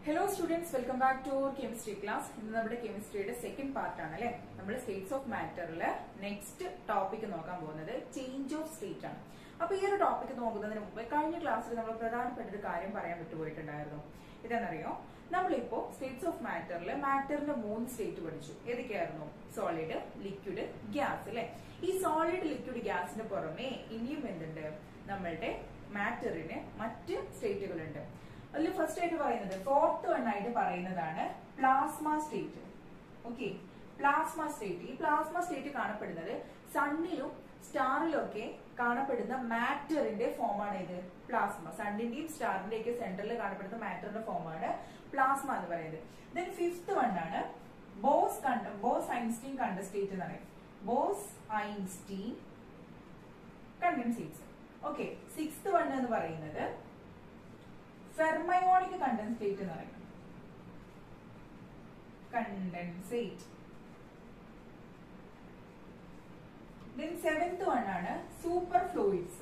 Hello students, welcome back to our chemistry class. ഇന്ന് നമ്മുടെ കെമിസ്ട്രിയുടെ second part ആണ് അല്ലേ. നമ്മൾ സ്റ്റേറ്റ്സ് ഓഫ് മാറ്ററിലെ നെക്സ്റ്റ് ടോപ്പിക് നോക്കാൻ പോകുന്നത് ചേഞ്ച് ഓഫ് സ്റ്റേറ്റ് ആണ്. അപ്പൊ ഈ ഒരു ടോപ്പിക് നോക്കുന്നതിന് മുമ്പ് കഴിഞ്ഞ ക്ലാസ്സിൽ നമ്മൾ പ്രധാനപ്പെട്ട ഒരു കാര്യം പറയാൻ വിട്ടുപോയിട്ടുണ്ടായിരുന്നു. ഇതെന്നറിയോ, നമ്മളിപ്പോ സ്റ്റേറ്റ്സ് ഓഫ് മാറ്ററിന്റെ 3 സ്റ്റേറ്റ് പഠിച്ചു. ഏതൊക്കെയായിരുന്നു? സോളിഡ്, ലിക്വിഡ്, ഗ്യാസ് അല്ലെ. ഈ സോളിഡ്, ലിക്വിഡ്, ഗ്യാസിന് പുറമെ ഇനിയും എന്തുണ്ട്? നമ്മളുടെ മാറ്ററിന് മറ്റ് സ്റ്റേറ്റുകളുണ്ട്. അതിൽ ഫസ്റ്റ് ആയിട്ട് പറയുന്നത് ഫോർത്ത് വൺ ആയിട്ട് പറയുന്നതാണ് plasma state. Okay, plasma state. ഈ പ്ലാസ്മ സ്റ്റേറ്റ് കാണപ്പെടുന്നത് സണ്ണിലും സ്റ്റാറിലും ഒക്കെ കാണപ്പെടുന്ന മാറ്ററിന്റെ ഫോമാണ് ഇത് പ്ലാസ്മ. സണ്ണിന്റെയും സ്റ്റാറിന്റെയും ഒക്കെ സെന്ററിൽ കാണപ്പെടുന്ന മാറ്ററിന്റെ ഫോമാണ് പ്ലാസ്മ എന്ന് പറയുന്നത്. ദെൻ ഫിഫ്ത് വൺ ആണ് ബോസ് ഐൻസ്റ്റീൻ കണ്ടൻസേറ്റ് എന്ന് പറയും. Bose Einstein condensates. Okay, sixth one എന്ന് പറയുന്നത് ഫെർമയോണിക് കണ്ടൻസേറ്റ് എന്ന് പറയും. കണ്ടൻസേറ്റ്. ദെൻ സെവൻത് വൺ ആണ് സൂപ്പർ ഫ്ലൂയിഡ്സ്.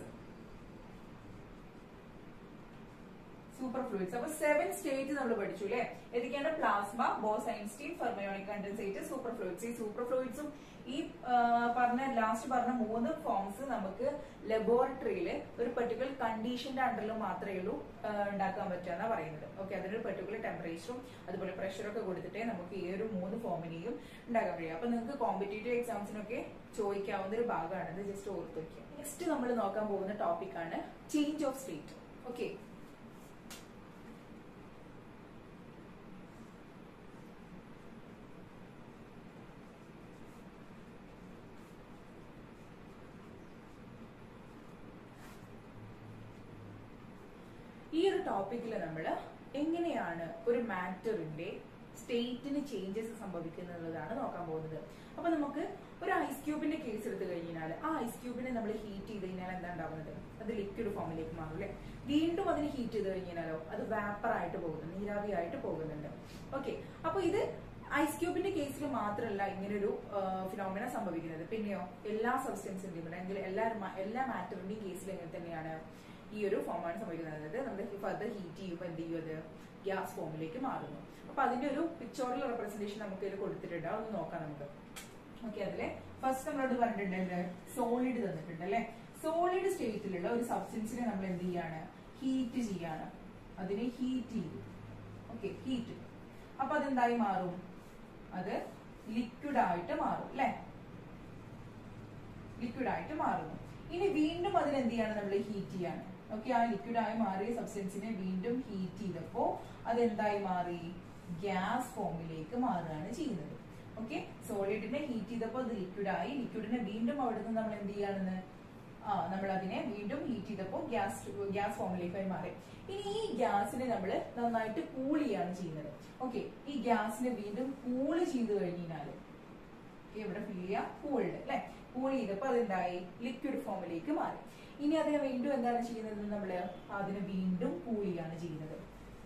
അപ്പൊ 7 സ്റ്റേറ്റ് നമ്മൾ പഠിച്ചു അല്ലെ. ഏതൊക്കെയാണ്? Plasma, Bose Einstein, fermionic condensate, super fluids. ഈ സൂപ്പർ ഫ്ലൂയിഡ്സും ഈ ലാസ്റ്റ് പറഞ്ഞ 3 ഫോംസ് നമുക്ക് ലബോറട്ടറിയിൽ ഒരു പെർട്ടിക്കുലർ കണ്ടീഷന്റെ അണ്ടറിൽ മാത്രമേ ഉള്ളൂ ഉണ്ടാക്കാൻ പറ്റുക പറയുന്നത്. ഓക്കെ, അതിനൊരു പെർട്ടിക്കുലർ ടെമ്പറേച്ചറും അതുപോലെ പ്രഷറൊക്കെ കൊടുത്തിട്ടേ നമുക്ക് ഈ ഒരു 3 ഫോമിനെയും ഉണ്ടാക്കാൻ കഴിയും. അപ്പൊ നിങ്ങൾക്ക് കോമ്പറ്റേറ്റീവ് എക്സാംസിനൊക്കെ ചോദിക്കാവുന്ന ഒരു ഭാഗമാണ് ഇത്. ജസ്റ്റ് ഓർത്ത് വയ്ക്കുക. നെക്സ്റ്റ് നമ്മൾ നോക്കാൻ പോകുന്ന ടോപ്പിക് ആണ് ചേഞ്ച് ഓഫ് സ്റ്റേറ്റ്. ഓക്കെ, ഈ ഒരു ടോപ്പിക്കിൽ നമ്മൾ എങ്ങനെയാണ് ഒരു മാറ്ററിന്റെ സ്റ്റേറ്റിന് ചേഞ്ചസ് സംഭവിക്കുന്നതാണ് നോക്കാൻ പോകുന്നത്. അപ്പൊ നമുക്ക് ഒരു ഐസ് ക്യൂബിന്റെ കേസ് എടുത്തു കഴിഞ്ഞാൽ ആ ഐസ് ക്യൂബിനെ നമ്മൾ ഹീറ്റ് ചെയ്ത് കഴിഞ്ഞാൽ എന്താ ഉണ്ടാവുന്നത്? അത് ലിക്വിഡ് ഫോമിലേക്ക് മാറും അല്ലെ. വീണ്ടും അതിന് ഹീറ്റ് ചെയ്ത് കഴിഞ്ഞാലോ അത് വേപ്പർ ആയിട്ട് പോകുന്നു, നീരാവിയായിട്ട് പോകുന്നുണ്ട്. ഓക്കെ, അപ്പൊ ഇത് ഐസ് ക്യൂബിന്റെ കേസിൽ മാത്രമല്ല ഇങ്ങനൊരു ഫിനോമിന സംഭവിക്കുന്നത്. പിന്നെയോ എല്ലാ സബ്സ്റ്റൻസിന്റെയും അല്ലെങ്കിൽ എല്ലാ മാറ്ററിന്റെയും കേസിൽ എങ്ങനെ തന്നെയാണ് ഈ ഒരു ഫോമാണ് സംഭവിക്കുന്നത്. അതായത് നമ്മൾ ഫർദർ ഹീറ്റ് ചെയ്യുമ്പോൾ എന്ത് ചെയ്യും? അത് ഗ്യാസ് ഫോമിലേക്ക് മാറുന്നു. അപ്പൊ അതിന്റെ ഒരു പിക്ചോറിൽ റെപ്രസെന്റേഷൻ നമുക്ക് ഇതിൽ കൊടുത്തിട്ടുണ്ട്. അതൊന്ന് നോക്കാം നമുക്ക്. ഓക്കെ, അതിലെ ഫസ്റ്റ് നമ്മളോട് പറഞ്ഞിട്ടുണ്ട് സോളിഡ് തന്നിട്ടുണ്ട് അല്ലെ. സോളിഡ് സ്റ്റേറ്റിലുള്ള ഒരു സബ്സ്റ്റൻസിനെ നമ്മൾ എന്ത് ചെയ്യാണ്? ഹീറ്റ് ചെയ്യാണ്. അതിനെ ഹീറ്റ് ചെയ്യും. Okay, heat. അപ്പൊ അതെന്തായി മാറും? അത് ലിക്വിഡ് ആയിട്ട് മാറും അല്ലെ. ലിക്വിഡ് ആയിട്ട് മാറുന്നു. ഇനി വീണ്ടും അതിനെന്ത് ചെയ്യാണ്? നമ്മൾ ഹീറ്റ് ചെയ്യാണ്. ഓക്കെ, ആ ലിക്വിഡ് ആയി മാറിയ സബ്സ്റ്റൻസിനെ വീണ്ടും ഹീറ്റ് ചെയ്തപ്പോ അതെന്തായി മാറി? ഗ്യാസ് ഫോമിലേക്ക് മാറുകയാണ് ചെയ്യുന്നത്. ഓക്കെ, സോളിഡിനെ ഹീറ്റ് ചെയ്തപ്പോ അത് ലിക്വിഡ് ആയി. ലിക്വിഡിനെ വീണ്ടും അവിടുന്ന് നമ്മൾ എന്ത് ചെയ്യാണെന്ന് നമ്മൾ അതിനെ വീണ്ടും ഹീറ്റ് ചെയ്തപ്പോ ഗ്യാസ് ഫോമിലേക്കായി മാറി. ഇനി ഈ ഗ്യാസിനെ നമ്മൾ നന്നായിട്ട് കൂൾ ചെയ്യാണ് ചെയ്യുന്നത്. ഓക്കെ, ഈ ഗ്യാസിനെ വീണ്ടും കൂൾ ചെയ്ത് കഴിഞ്ഞാല് ഇവിടെ ഫിൽ ചെയ്യാം കൂൾഡ് അല്ലെ. കൂൾ ചെയ്തപ്പോ അതെന്തായി? ലിക്വിഡ് ഫോമിലേക്ക് മാറി. ഇനി അതിനെ വീണ്ടും എന്താണ് ചെയ്യുന്നത്? നമ്മള് അതിനെ വീണ്ടും കൂൾ ചെയ്യാണ് ചെയ്യുന്നത്.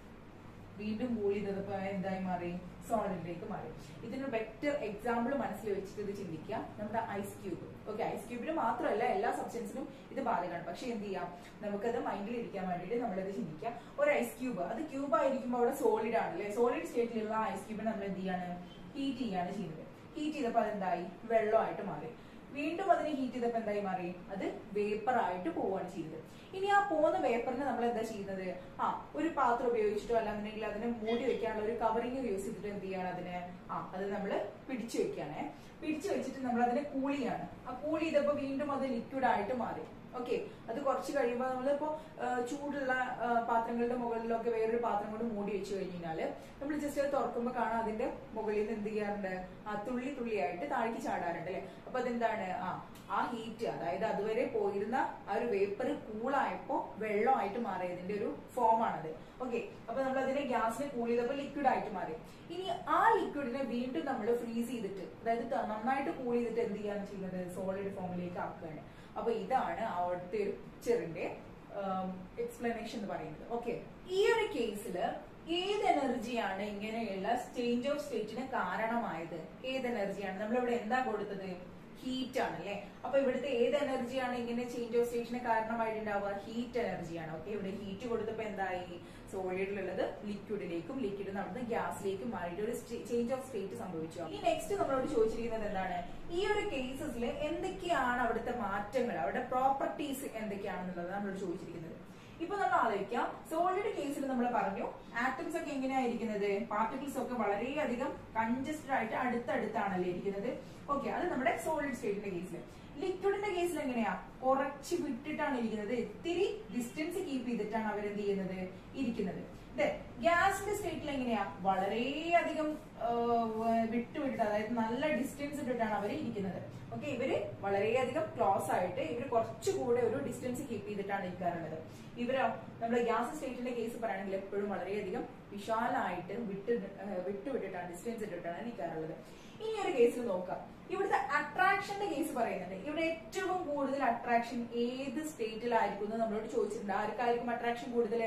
വീണ്ടും കൂൾ ചെയ്തപ്പോ എന്തായി മാറി? സോളിഡിലേക്ക് മാറി. ഇതിന് ബെറ്റർ എക്സാമ്പിൾ മനസ്സിൽ വെച്ചിട്ട് ഇത് ചിന്തിക്കാം. നമ്മുടെ ഐസ് ക്യൂബ്. ഓക്കെ, ഐസ് ക്യൂബിന് മാത്രമല്ല എല്ലാ സബ്സ്റ്റൻസിനും ഇത് ബാധകമാണ്. പക്ഷെ എന്ത് ചെയ്യാം? നമുക്കത് മൈൻഡിൽ ഇരിക്കാൻ വേണ്ടിയിട്ട് നമ്മളത് ചിന്തിക്കാം. ഒരു ഐസ് ക്യൂബ്, അത് ക്യൂബ് ആയിരിക്കുമ്പോൾ അവിടെ സോളിഡ് ആണ് അല്ലെ. സോളിഡ് സ്റ്റേറ്റിലുള്ള ഐസ് ക്യൂബിനെ നമ്മൾ എന്ത് ചെയ്യാണ്? ഹീറ്റ് ചെയ്യാണ് ചെയ്യുന്നത്. ഹീറ്റ് ചെയ്തപ്പോ അതെന്തായി? വെള്ളമായിട്ട് മാറി. വീണ്ടും അതിനെ ഹീറ്റ് ചെയ്തപ്പോ എന്തായി മാറി? അത് വേപ്പർ ആയിട്ട് പോവുകയാണ് ചെയ്യുന്നത്. ഇനി ആ പോകുന്ന വേപ്പറിനെ നമ്മൾ എന്താ ചെയ്യുന്നത്? ഒരു പാത്രം ഉപയോഗിച്ചിട്ടോ അല്ലാന്നുണ്ടെങ്കിൽ അതിനെ മൂടി വെക്കാനുള്ള ഒരു കവറിങ് യൂസ് ചെയ്തിട്ട് എന്ത് ചെയ്യാണ്? അതിനെ അത് നമ്മൾ പിടിച്ചു വെക്കുകയാണേ. പിടിച്ചു വെച്ചിട്ട് നമ്മൾ അതിനെ കൂൾ ചെയ്യാണ്. ആ കൂൾ ചെയ്തപ്പോ വീണ്ടും അത് ലിക്വിഡ് ആയിട്ട് മാറി. ഓക്കെ, അത് കുറച്ച് കഴിയുമ്പോൾ നമ്മളിപ്പോ ചൂടുള്ള പാത്രങ്ങളുടെ മുകളിലൊക്കെ വേറൊരു പാത്രം കൊണ്ട് മൂടി വെച്ച് കഴിഞ്ഞാല് നമ്മൾ ജസ്റ്റ് അത് തുറക്കുമ്പോൾ കാണാം അതിന്റെ മുകളിൽ നിന്ന് എന്ത് ചെയ്യാറുണ്ട്? തുള്ളി തുള്ളിയായിട്ട് താഴേക്ക് ചാടാറുണ്ട് അല്ലെ. അപ്പൊ അതെന്താണ്? ആ ഹീറ്റ്, അതായത് അതുവരെ പോയിരുന്ന ആ ഒരു വേപ്പർ കൂളായപ്പോ വെള്ളമായിട്ട് മാറിയതിന്റെ ഒരു ഫോമാണത്. ഓക്കെ, അപ്പൊ നമ്മൾ അതിനെ ഗ്യാസിനെ കൂൾ ചെയ്തപ്പോ ലിക്വിഡ് ആയിട്ട് മാറി. ഇനി ആ ലിക്വിഡിനെ വീണ്ടും നമ്മൾ ഫ്രീസ് ചെയ്തിട്ട്, അതായത് നന്നായിട്ട് കൂൾ ചെയ്തിട്ട് എന്ത് ചെയ്യാണ് ചെയ്യുന്നത്? സോളിഡ് ഫോമിലേക്ക് ആക്കുകയാണ്. അപ്പൊ ഇതാണ് അവിടുത്തെ ഒരു പിക്ചറിന്റെ എക്സ്പ്ലനേഷൻ എന്ന് പറയുന്നത്. ഓക്കെ, ഈ ഒരു കേസില് ഏത് എനർജിയാണ് ഇങ്ങനെയുള്ള ചേഞ്ച് ഓഫ് സ്റ്റേറ്റിന് കാരണമായത്? ഏത് എനർജിയാണ്? നമ്മളിവിടെ എന്താ കൊടുത്തത്? ഹീറ്റ് ആണ് അല്ലെ. അപ്പൊ ഇവിടുത്തെ ഏത് എനർജിയാണ് ഇങ്ങനെ ചേഞ്ച് ഓഫ് സ്റ്റേറ്റിന് കാരണമായിട്ടുണ്ടാവുക? ഹീറ്റ് എനർജിയാണ്. ഓക്കെ, ഇവിടെ ഹീറ്റ് കൊടുത്തപ്പോ എന്തായി? സോളിഡിലുള്ളത് ലിക്വിഡിലേക്കും, ലിക്വിഡ് നടന്ന് ഗ്യാസിലേക്കും മാറിയിട്ട് ഒരു ചേഞ്ച് ഓഫ് സ്റ്റേറ്റ് സംഭവിച്ചു. ഇനി നെക്സ്റ്റ് നമ്മളോട് ചോദിച്ചിരിക്കുന്നത് എന്താണ്, ഈ ഒരു കേസസിൽ എന്തൊക്കെയാണ് അവിടുത്തെ മാറ്റങ്ങൾ, അവരുടെ പ്രോപ്പർട്ടീസ് എന്തൊക്കെയാണെന്നുള്ളത് നമ്മളോട് ചോദിച്ചിരിക്കുന്നത്. ഇപ്പൊ നമ്മൾ ആലോചിക്കാം, സോളിഡ് കേസിൽ നമ്മൾ പറഞ്ഞു ആറ്റംസ് ഒക്കെ എങ്ങനെയായിരിക്കുന്നത്, പാർട്ടിക്കിൾസ് ഒക്കെ വളരെയധികം കൺജസ്റ്റഡ് ആയിട്ട് അടുത്തടുത്താണല്ലേ ഇരിക്കുന്നത്. ഓക്കെ, അത് നമ്മുടെ സോളിഡ് സ്റ്റേറ്റിന്റെ കേസിൽ. ലിക്വിഡിന്റെ കേസിൽ എങ്ങനെയാ, കുറച്ച് വിട്ടിട്ടാണ് ഇരിക്കുന്നത്, ഇത്തിരി ഡിസ്റ്റൻസ് കീപ്പ് ചെയ്തിട്ടാണ് അവരെന്ത് ചെയ്യുന്നത്, ഇരിക്കുന്നത്. ഗ്യാസിന്റെ സ്റ്റേറ്റിൽ എങ്ങനെയാ, വളരെയധികം വിട്ടുവിട്ടിട്ട്, അതായത് നല്ല ഡിസ്റ്റൻസ് ഇട്ടിട്ടാണ് അവർ ഇരിക്കുന്നത്. ഓക്കെ, ഇവര് വളരെയധികം ക്ലോസ് ആയിട്ട് ഇവര് കുറച്ചുകൂടെ ഒരു ഡിസ്റ്റൻസ് കീപ്പ് ചെയ്തിട്ടാണ് ഇരിക്കാറുള്ളത്. ഇവരോ നമ്മുടെ ഗ്യാസ് സ്റ്റേറ്റിന്റെ കേസ് പറയുകയാണെങ്കിൽ എപ്പോഴും വളരെയധികം വിശാലമായിട്ട് വിട്ടുവിട്ടിട്ടാണ്, ഡിസ്റ്റൻസ് ഇട്ടിട്ടാണ് ഇരിക്കാറുള്ളത്. ഇനി ഒരു കേസിൽ നോക്കാം, ഇവിടുത്തെ അട്രാക്ഷന്റെ കേസ് പറയുന്നുണ്ട്. ഇവിടെ ഏറ്റവും കൂടുതൽ അട്രാക്ഷൻ ഏത് സ്റ്റേറ്റിലായിരിക്കും എന്ന് നമ്മളോട് ചോദിച്ചിട്ടുണ്ട്. ആർക്കായിരിക്കും അട്രാക്ഷൻ കൂടുതൽ?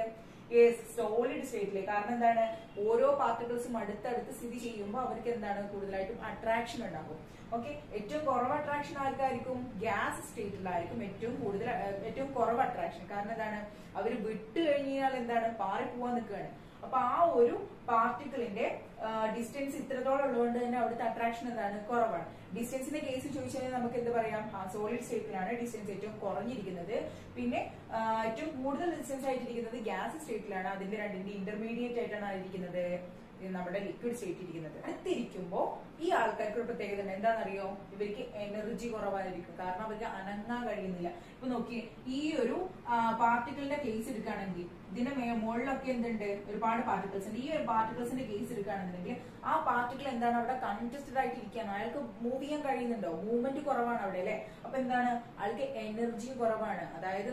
സോളിഡ് സ്റ്റേറ്റില്. കാരണം എന്താണ്, ഓരോ പാർട്ടിക്കിൾസും അടുത്തടുത്ത് സ്ഥിതി ചെയ്യുമ്പോൾ അവർക്ക് എന്താണ് കൂടുതലായിട്ടും അട്രാക്ഷൻ ഉണ്ടാകും. ഓക്കെ, ഏറ്റവും കുറവ് അട്രാക്ഷൻ ആർക്കായിരിക്കും? ഗ്യാസ് സ്റ്റേറ്റിലായിരിക്കും ഏറ്റവും കുറവ് അട്രാക്ഷൻ. കാരണം എന്താണ്, അവർ വിട്ട് കഴിഞ്ഞാൽ എന്താണ്, പാറി പോവാൻ നിൽക്കുകയാണ്. അപ്പൊ ആ ഒരു പാർട്ടിക്കിളിന്റെ ഡിസ്റ്റൻസ് ഇത്രത്തോളം ഉള്ളതുകൊണ്ട് തന്നെ അവിടുത്തെ അട്രാക്ഷൻ എന്താണ്, കുറവാണ്. ഡിസ്റ്റൻസിന്റെ കേസ് ചോദിച്ചാൽ നമുക്ക് എന്ത് പറയാം, സോളിഡ് സ്റ്റേറ്റിലാണ് ഡിസ്റ്റൻസ് ഏറ്റവും കുറഞ്ഞിരിക്കുന്നത്. പിന്നെ ഏറ്റവും കൂടുതൽ ഡിസ്റ്റൻസ് ആയിട്ടിരിക്കുന്നത് ഗ്യാസ് സ്റ്റേറ്റിലാണ്. അതിന്റെ രണ്ടിന്റെ ഇന്റർമീഡിയറ്റ് ആയിട്ടാണ് ഇരിക്കുന്നത് നമ്മുടെ ലിക്വിഡ് സ്റ്റേറ്റ് ഇരിക്കുന്നത്. അടുത്തിരിക്കുമ്പോ ഈ ആൾക്കാർക്ക് ഒരു പ്രത്യേകത ഉണ്ട്. എന്താണെന്നറിയോ, ഇവർക്ക് എനർജി കുറവായിരിക്കും. കാരണം അവർക്ക് അനങ്ങാൻ കഴിയുന്നില്ല. ഇപ്പൊ നോക്കി, ഈ ഒരു പാർട്ടിക്കിളിന്റെ കേസ് എടുക്കുകയാണെങ്കിൽ ഇതിന്റെ മുകളിലൊക്കെ എന്തുണ്ട്, ഒരുപാട് പാർട്ടിക്കിൾസ് ഉണ്ട്. ഈ ഒരു പാർട്ടിക്കിൾസിന്റെ കേസ് എടുക്കുകയാണെന്നുണ്ടെങ്കിൽ ആ പാർട്ടിക്കിൾ എന്താണ്, അവിടെ കൺജസ്റ്റഡ് ആയിട്ട് ഇരിക്കുകയാണ്. അയാൾക്ക് മൂവ് ചെയ്യാൻ കഴിയുന്നുണ്ടോ? മൂവ്മെന്റ് കുറവാണ് അവിടെ, അല്ലെ? അപ്പൊ എന്താണ്, അയാൾക്ക് എനർജി കുറവാണ്. അതായത്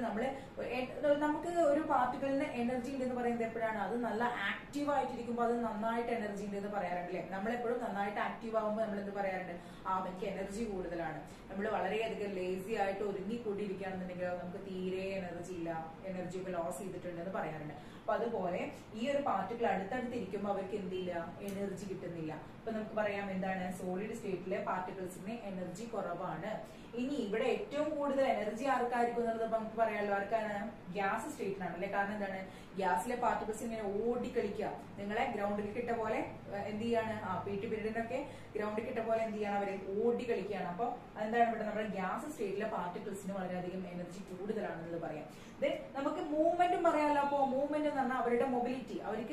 നമുക്ക് ഒരു പാർട്ടിക്കിളിന് എനർജി ഉണ്ടെന്ന് പറയുന്നത് എപ്പോഴാണ്, അത് നല്ല ആക്റ്റീവ് ആയിട്ടിരിക്കുമ്പോൾ അത് നന്നായിട്ട് എനർജി ഉണ്ട് എന്ന് പറയാറുണ്ട്, അല്ലെ? നമ്മളെപ്പോഴും നന്നായിട്ട് ആക്റ്റീവ് ആകുമ്പോൾ നമ്മൾ എന്ത് പറയാറുണ്ട്, എനിക്ക് എനർജി കൂടുതലാണ്. നമ്മൾ വളരെയധികം ലേസി ആയിട്ട് ഒരുങ്ങിക്കൂടിയിരിക്കുകയാണെന്നുണ്ടെങ്കിൽ നമുക്ക് തീരെ എനർജി ഇല്ല, എനർജി ഒക്കെ ലോസ് ചെയ്തിട്ടുണ്ടെന്ന് പറയാറുണ്ട്. അപ്പൊ അതുപോലെ ഈ ഒരു പാർട്ടിക്കിൾ അടുത്തടുത്തിരിക്കുമ്പോൾ അവർക്ക് എന്തില്ല, എനർജി കിട്ടുന്നില്ല. അപ്പൊ നമുക്ക് പറയാം എന്താണ്, സോളിഡ് സ്റ്റേറ്റിലെ പാർട്ടിക്കിൾസിന് എനർജി കുറവാണ്. ഇനി ഇവിടെ ഏറ്റവും കൂടുതൽ എനർജി ആർക്കായിരിക്കും എന്നുള്ളത് നമുക്ക് പറയാമല്ലോ, ആർക്കാണ്? ഗ്യാസ് സ്റ്റേറ്റിനാണ്, അല്ലെ? കാരണം എന്താണ്, ഗ്യാസിലെ പാർട്ടിക്കിൾസ് ഇങ്ങനെ ഓടിക്കളിക്കുക. നിങ്ങളെ ഗ്രൗണ്ടിൽ കിട്ട പോലെ എന്ത് ചെയ്യാണ്, PT പീരീഡിനൊക്കെ ഗ്രൗണ്ടിൽ കിട്ട പോലെ എന്ത് ചെയ്യാണ്, അവരെ ഓടിക്കളിക്കുകയാണ്. അപ്പൊ എന്താണ്, ഇവിടെ നമ്മുടെ ഗ്യാസ് സ്റ്റേറ്റിലെ പാർട്ടിക്കിൾസിന് വളരെയധികം എനർജി കൂടുതലാണെന്നത് പറയാം. നമുക്ക് മൂവ്മെന്റും പറയാമല്ലോ. അപ്പോ മൂവ്മെന്റ് എന്ന് പറഞ്ഞാൽ അവരുടെ മൊബിലിറ്റി,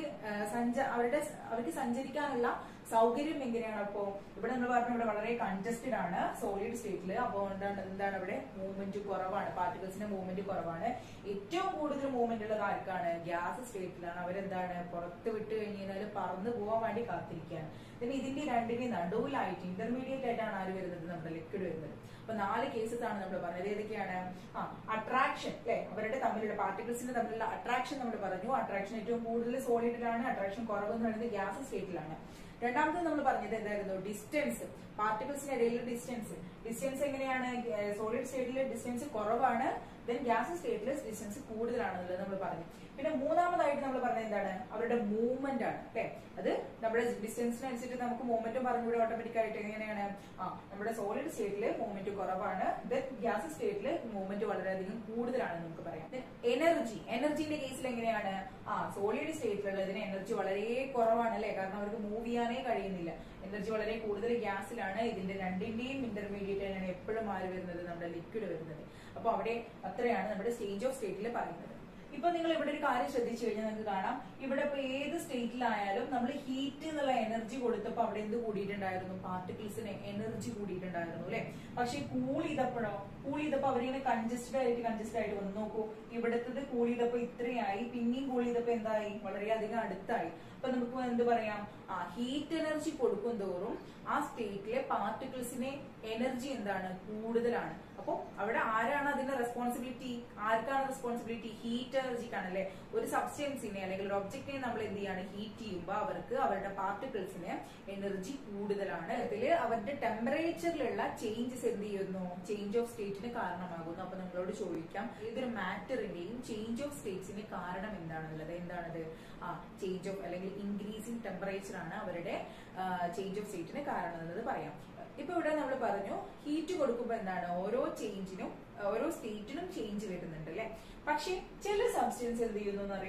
അവർക്ക് സഞ്ചരിക്കാനുള്ള സൗകര്യം എങ്ങനെയാണ്? അപ്പോ ഇവിടെ നമ്മൾ പറഞ്ഞു, ഇവിടെ വളരെ കൺജസ്റ്റഡ് ആണ് സോളിഡ് സ്റ്റേറ്റില്. അപ്പോൾ എന്താണ് ഇവിടെ മൂവ്മെന്റ് കുറവാണ്, പാർട്ടിക്കിൾസിന്റെ മൂവ്മെന്റ് കുറവാണ്. ഏറ്റവും കൂടുതൽ മൂവ്മെന്റ് ഉള്ളത് ആർക്കാണ്? ഗ്യാസ് സ്റ്റേറ്റിലാണ്. അവരെന്താണ്, പുറത്ത് വിട്ട് കഴിഞ്ഞാൽ പറന്നു പോകാൻ വേണ്ടി കാത്തിരിക്കുകയാണ്. പിന്നെ ഇതിന്റെ രണ്ടിന്റെ നടുവിലായിട്ട് ഇന്റർമീഡിയറ്റ് ആയിട്ടാണ് ആര് വരുന്നത്, നമ്മുടെ ലിക്വിഡ് വരുന്നത്. അപ്പൊ 4 കേസസ് ആണ് നമ്മൾ പറഞ്ഞത്. ഏതൊക്കെയാണ്? അട്രാക്ഷൻ, അല്ലെ? അവരുടെ തമ്മിലുള്ള പാർട്ടിക്കിൾസിന്റെ തമ്മിലുള്ള അട്രാക്ഷൻ നമ്മൾ പറഞ്ഞു. അട്രാക്ഷൻ ഏറ്റവും കൂടുതൽ സോളിഡിലാണ്, അട്രാക്ഷൻ കുറവെന്ന് പറയുന്നത് ഗ്യാസ് സ്റ്റേറ്റിലാണ്. രണ്ടാമത് നമ്മൾ പറഞ്ഞത് എന്തായിരുന്നു? ഡിസ്റ്റൻസ്, പാർട്ടിക്കിൾസിന് ഇടയിലുള്ള ഡിസ്റ്റൻസ് എങ്ങനെയാണ്? സോളിഡ് സ്റ്റേറ്റിൽ ഡിസ്റ്റൻസ് കുറവാണ്, ഗ്യാസ് സ്റ്റേറ്റിൽ ഡിസ്റ്റൻസ് കൂടുതലാണെന്നുള്ളത് നമ്മൾ പറഞ്ഞു. പിന്നെ മൂന്നാമതായിട്ട് നമ്മൾ പറഞ്ഞത് എന്താണ്? അവരുടെ മൂവ്മെന്റ് ആണ്, അല്ലെ? അത് നമ്മുടെ ഡിസ്റ്റൻസിനനുസരിച്ച് നമുക്ക് മൂവ്മെന്റും പറഞ്ഞുകൂടെ ഓട്ടോമാറ്റിക് ആയിട്ട്. എങ്ങനെയാണ്? നമ്മുടെ സോളിഡ് സ്റ്റേറ്റില് മൂവ്മെന്റ് കുറവാണ്, ഗ്യാസ് സ്റ്റേറ്റില് മൂവ്മെന്റ് വളരെയധികം കൂടുതലാണെന്ന് നമുക്ക് പറയാം. എനർജിന്റെ കേസിൽ എങ്ങനെയാണ്? സോളിഡ് സ്റ്റേറ്റിലുള്ളതിന് എനർജി വളരെ കുറവാണ്, അല്ലെ? കാരണം അവർക്ക് മൂവ് ചെയ്യാനേ കഴിയുന്നില്ല. എനർജി വളരെ കൂടുതൽ ഗ്യാസിലാണ്. ഇതിന്റെ രണ്ടിന്റെയും ഇന്റർമീഡിയറ്റ് ആണ് എപ്പോഴും ആര് വരുന്നത്? നമ്മുടെ ലിക്വിഡ് വരുന്നത്. അപ്പൊ അവിടെ അത്രയാണ് നമ്മുടെ ചേഞ്ച് ഓഫ് സ്റ്റേറ്റിൽ പറയുന്നത്. ഇപ്പൊ നിങ്ങൾ ഇവിടെ ഒരു കാര്യം ശ്രദ്ധിച്ചു കഴിഞ്ഞാൽ നിങ്ങൾക്ക് കാണാം, ഇവിടെ ഇപ്പൊ ഏത് സ്റ്റേറ്റിലായാലും നമ്മൾ ഹീറ്റ് എന്നുള്ള എനർജി കൊടുത്തപ്പോ അവിടെ എന്ത് കൂടിയിട്ടുണ്ടായിരുന്നു? പാർട്ടിക്കിൾസിന് എനർജി കൂടിയിട്ടുണ്ടായിരുന്നു, അല്ലെ? പക്ഷെ കൂൾ ചെയ്തപ്പോ അവരിങ്ങനെ കൺജസ്റ്റഡ് ആയിട്ട് വന്ന് നോക്കൂ. ഇവിടത്തത് കൂൾ ചെയ്തപ്പോ ഇത്രയായി, പിന്നെയും കൂൾ ചെയ്തപ്പോ എന്തായി? വളരെയധികം അടുത്തായി. അപ്പൊ നമുക്ക് എന്ത് പറയാം? ഹീറ്റ് എനർജി കൊടുക്കും തോറും ആ സ്റ്റേറ്റിലെ പാർട്ടിക്കിൾസിന് എനർജി എന്താണ്? കൂടുതലാണ്. അപ്പൊ അവിടെ ആരാണ് അതിന്റെ റെസ്പോൺസിബിലിറ്റി? ആർക്കാണ് റെസ്പോൺസിബിലിറ്റി? ഹീറ്റ് എനർജിക്കാണ്, അല്ലെ? ഒരു സബ്സ്റ്റൻസിനെ അല്ലെങ്കിൽ ഒരു ഒബ്ജക്റ്റിനെ നമ്മൾ എന്ത് ചെയ്യാണ്? ഹീറ്റ് ചെയ്യുമ്പോൾ അവർക്ക് അവരുടെ പാർട്ടിക്കിൾസിന് എനർജി കൂടുതലാണ്. ഇതില് അവരുടെ ടെമ്പറേച്ചറിലുള്ള ചേഞ്ചസ് എന്ത് ചെയ്യുന്നു? ചേഞ്ച് ഓഫ് സ്റ്റേറ്റിന് കാരണമാകുന്നു. അപ്പൊ നമ്മളോട് ചോദിക്കാം, ഏതൊരു മാറ്ററിന്റെയും ചേഞ്ച് ഓഫ് സ്റ്റേറ്റ്സിന് കാരണം എന്താണെന്നുള്ളത്. എന്താണത്? ചേഞ്ച് ഓഫ് അല്ലെങ്കിൽ ഇൻക്രീസിംഗ് ടെമ്പറേച്ചർ ആണ് അവരുടെ ചേഞ്ച് ഓഫ് സ്റ്റേറ്റിന് കാരണം എന്നത് പറയാം. ഇപ്പൊ ഇവിടെ നമ്മൾ പറഞ്ഞു, ഹീറ്റ് കൊടുക്കുമ്പോ എന്താണ്? ഓരോ സ്റ്റേറ്റിനും ചേഞ്ച് വരുന്നുണ്ട്, അല്ലെ? പക്ഷെ ചില സബ്സ്റ്റൻസ് എന്ത് ചെയ്യുന്നു എന്നറിയാം?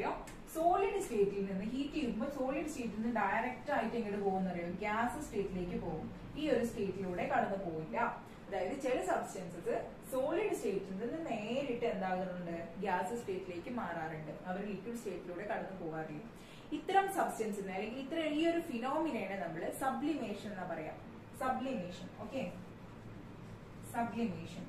സോളിഡ് സ്റ്റേറ്റിൽ നിന്ന് ഹീറ്റ് ചെയ്യുമ്പോൾ സോളിഡ് സ്റ്റേറ്റിൽ നിന്ന് ഡയറക്റ്റ് ആയിട്ട് എങ്ങോട്ട് പോകുന്നറിയോ, ഗ്യാസ് സ്റ്റേറ്റിലേക്ക് പോകും. ഈ ഒരു സ്റ്റേറ്റിലൂടെ കടന്നു പോയില്ല. അതായത് ചില സബ്സ്റ്റൻസസ് സോളിഡ് സ്റ്റേറ്റിൽ നിന്ന് നേരിട്ട് എന്താകുന്നുണ്ട്, ഗ്യാസ് സ്റ്റേറ്റിലേക്ക് മാറാറുണ്ട്. അവർ ലിക്വിഡ് സ്റ്റേറ്റിലൂടെ കടന്നു പോകാറില്ല. ഇത്തരം സബ്സ്റ്റൻസിന് അല്ലെങ്കിൽ ഈ ഒരു ഫിനോമിനയാണ് നമ്മൾ സബ്ലിമേഷൻ എന്ന് പറയാം. സബ്ലിമേഷൻ. Okay, sublimation.